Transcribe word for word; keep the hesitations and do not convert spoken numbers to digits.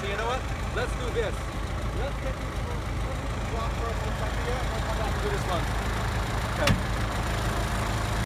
So you know what? Let's do this. Let's get this one. Let's do this block first. Let's come back and do this one. Okay.